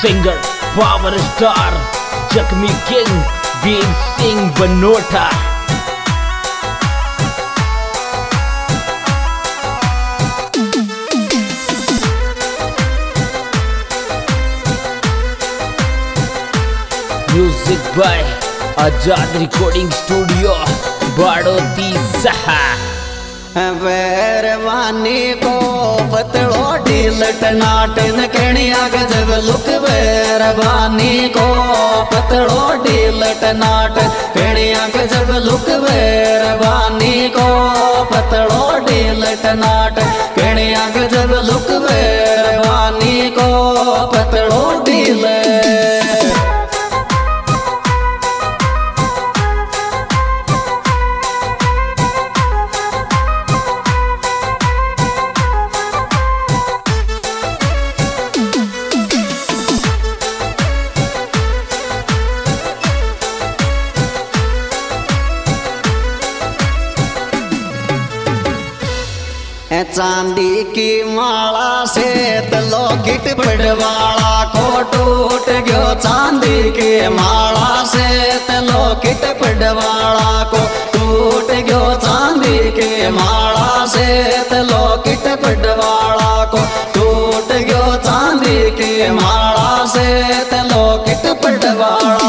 Singer power star जख्मी king Veer Singh Banota. Music by Azad recording studio Badoti सहा। वैरवानी को पतड़ो ढीलट नाटन कणिया गजब लुक। वैरवानी को पतड़ो ढीलट नाट कणिया गजब लुक। वैरवानी को पतड़ो ढीलट नाट कणिया गजब लुक। वैरवानी को पतड़ो ढीलट। चांदी की माला से तलोकिट पड़वाड़ा को टूट गयो। चांदी की माला से तलोकिट पड़वाड़ा को टूट गयो। चांदी की माला से तलोकिट पड़वाड़ा को टूट गयो। चांदी की माला से तलोकिट पड़वाड़ा।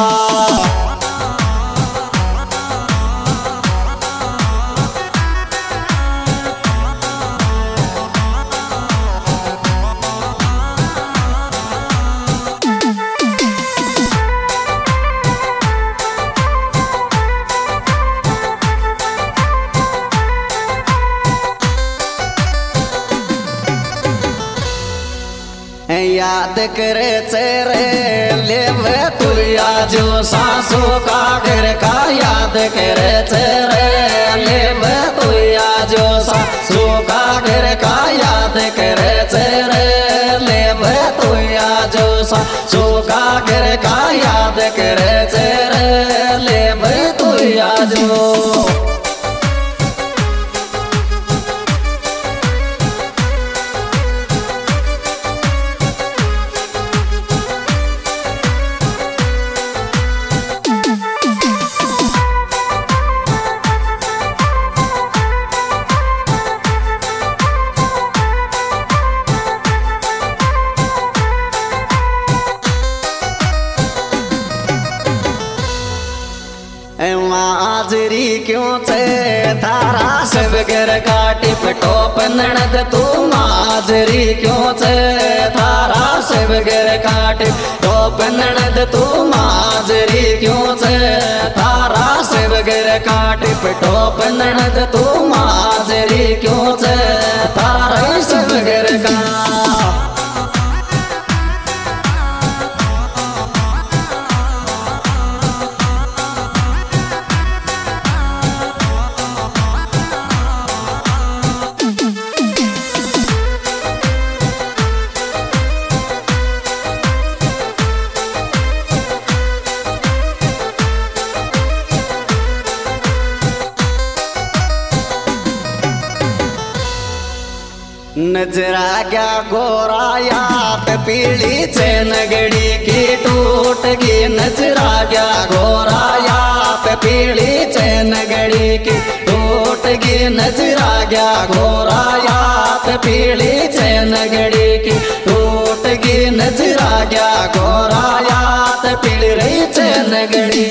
याद करे चेहरे लेवे तू जो सासू का घर का। याद करे चेहरे लेवे तू जो सासू का घर का। याद करे चेहरे लेवे तू जो सासू का घर का। याद करे चेहरे लेवे तू जो। माजरी क्यों छे थारा सब घर काटी पटोप ननद तू। माजरी क्यों छे थारा सब घर काटी टोप ननद तू। माजरी क्यों छे थारा सब घर काटी पटोप ननद तू। माजरी क्यों छे थारा सब घर का। नजरा क्या गोरा याद पीली चैन गड़ी की टूट गई। नजरा क्या गोरा याद पीली चैन गड़ी की टूट गई। नजरा क्या गोरा याद पीली चैन गड़ी की टूट गई। नजरा क्या गोरा याद पीली रही चैन गड़ी।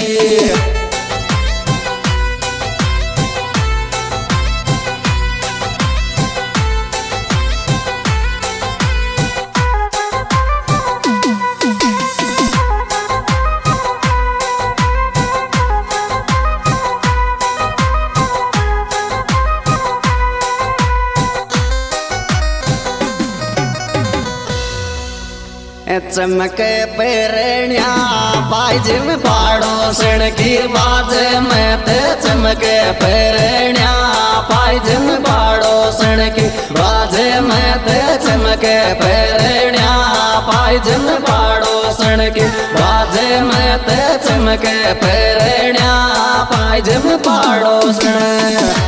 चमके पेरण्या पाइज में पाड़ोसन की बाज में ते। चमके पेरण्या पाइज में पाड़ोसन की बाज में ते। चमके पेरण्या पाइज में पाड़ोसन की बाज में ते। चमके पेरण्या पाइज में पाड़ोसन।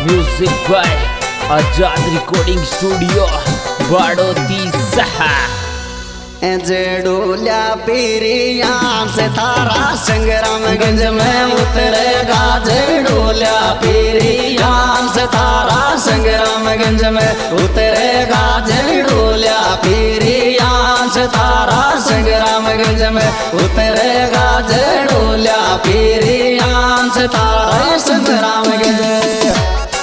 Music by Azad recording studio Badoti सहा। जेडूल्या पीरिया से तारा संग्रामगंज में उतरेगा। जेडूल्या पीरिया से तारा संग्रामगंज में उतरेगा। जेडूल्या पीरिया से तारा संग्रामगंज में उतरेगा। जेडूल्या पीरिया से तारा संग्रामगंज।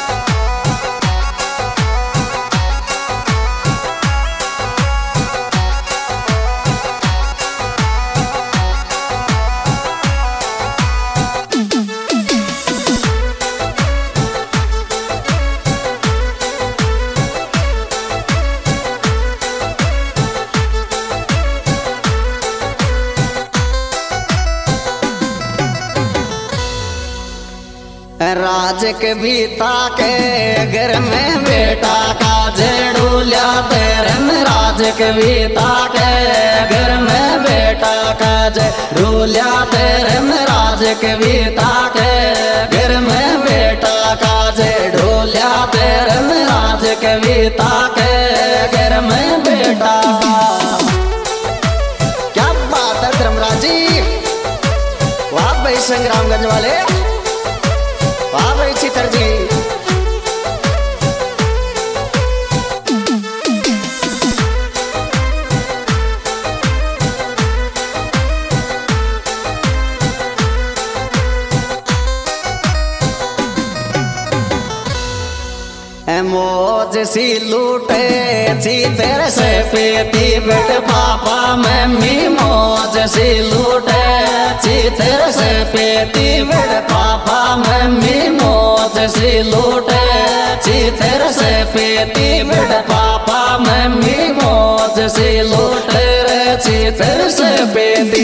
राज के बीता के घर में बेटा का जेडूल्या तेरन। राज के बीता के घर में बेटा का जेडूल्या तेरन। राज के बीता के घर में बेटा का जेडूल्या तेरन। राज के बीता के घर में बेटा का। क्या बात है धर्मराज जी, वाह भाई संग्रामगंज वाले, वाह भाई चितर जी। मौज सी लूटे चितर से पेती बेट पापा मम्मी। मौज सी लूटे चितर से पेती बेट पापा मम्मी। मौज सी लूटे चितर से पेती बेट पापा मम्मी। मौज सी लूटे चितर से पेती।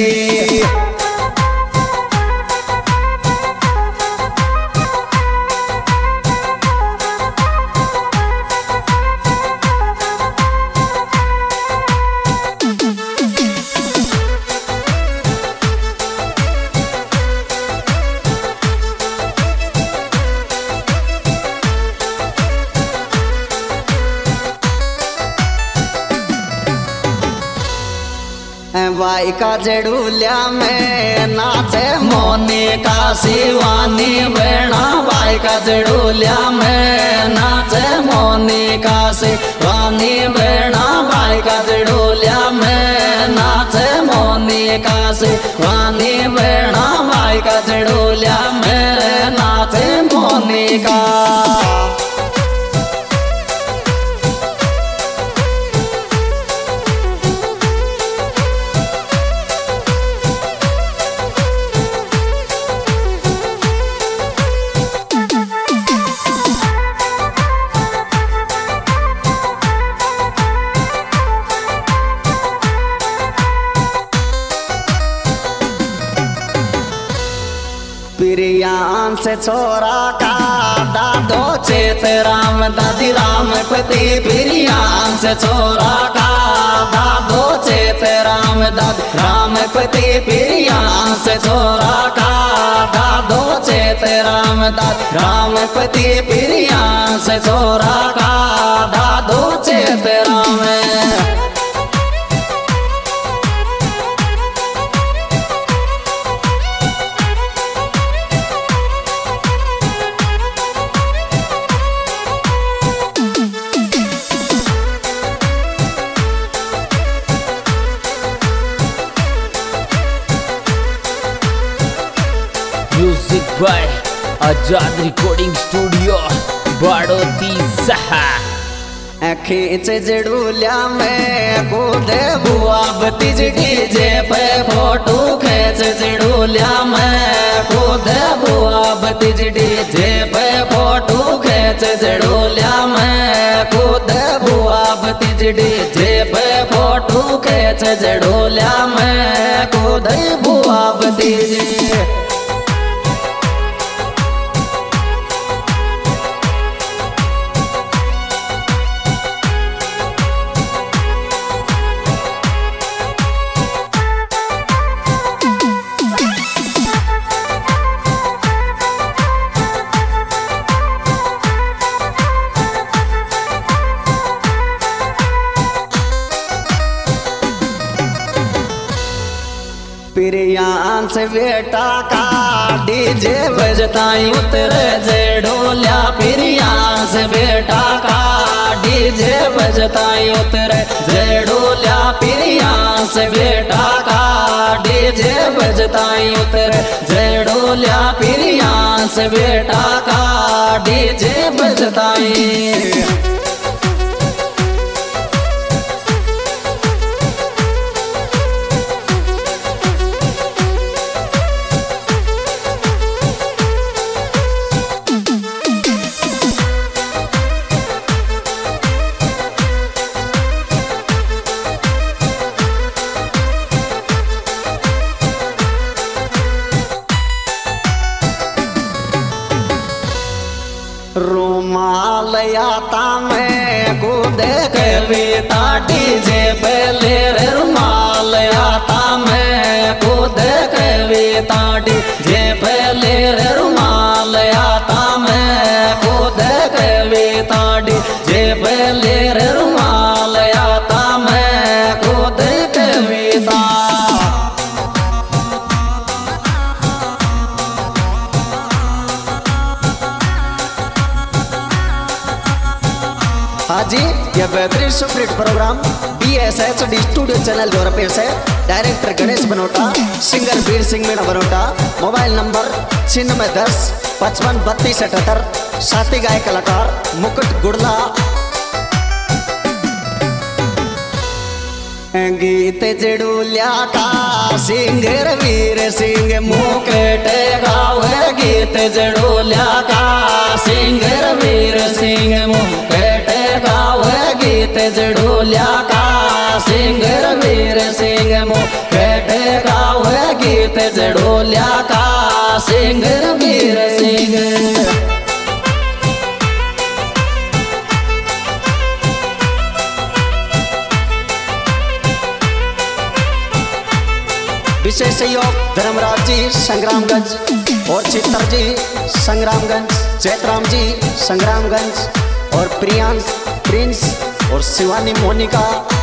बाई का जेडूल्या में नाचे मोनिका शिवानी बेणा। बाई का जेडूल्या में नाचे मोनिका शिवानी बेणा। बाई का जेडूल्या में नाचे मोनिका शिवानी बेणा। बाई का जेडूल्या में नाचे मोनिका। प्रियान से छोरा का दादो चेत राम दादी राम पति। प्रियान से छोरा का दादो चेत राम दादी राम पति। प्रियान से छोरा का दादो चेत राम दादी राम पति। प्रियान से छोरा का दादो Chet Ram. Music by Azad recording studio Badoti सहा। खींच जेडूल्या में कूदे बुआ बतीज डीजे पे फोटो खींच। जेडूल्या में कूदे बुआ बतीज डीजे पे फोटो खींच। जेडूल्या में कूदे बुआ बतीज डीजे पे फोटो खींच। जेडूल्या में कूदे बुआ बतीज। प्रियांश बेटा का डीजे बजताई उतरे जय ढोलिया प्रियांश बेटा का डीजे बजताई उतरे जय ढोलिया प्रियांश बेटा का डीजे बजताई उतरे जय ढोलिया प्रियांश बेटा का डीजे बजताई। रुमालयाता मैं कूद कविता डीजे पहले रुमालयाता मैं कूद कविता डीजे पहले रुमालयाता मैं कूद कविता डीजे पहले रुमालयाता मैं कूद कविता। हाँ जी, यह बेहतरीन superhit program BSHD studio channel द्वारा पेश है। Director Ganesh Banota, singer Veer Singh Meena Banota. Mobile number 9610 55 32 78। साथी गायक कलाकार मुकुट गुड़ला। गीत जड़ूलिया का सिंगर वीर सिंह मुकुट गावे गीत जड़ूलिया का सिंगर वीर सिंह मुकुट गावे गीत जड़ूलिया का सिंगर वीर सिंह मुकुट गावे गीत जड़ूलिया का सिंगर वीर सिंह। विशेष सहयोग धर्मराज जी संग्रामगंज और चित्तर जी संग्रामगंज, जयतराम जी संग्रामगंज और प्रियांश प्रिंस और शिवानी मोनिका